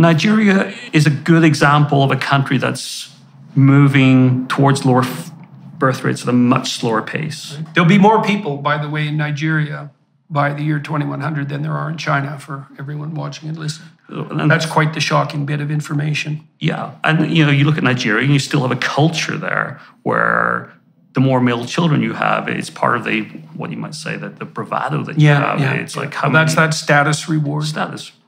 Nigeria is a good example of a country that's moving towards lower birth rates at a much slower pace. There'll be more people, by the way, in Nigeria by the year 2100 than there are in China, for everyone watching and listening. And that's quite the shocking bit of information. Yeah, and you look at Nigeria and you still have a culture there where the more male children you have, it's part of the, what you might say, that the bravado that you have. It's like how that's that status reward. Status.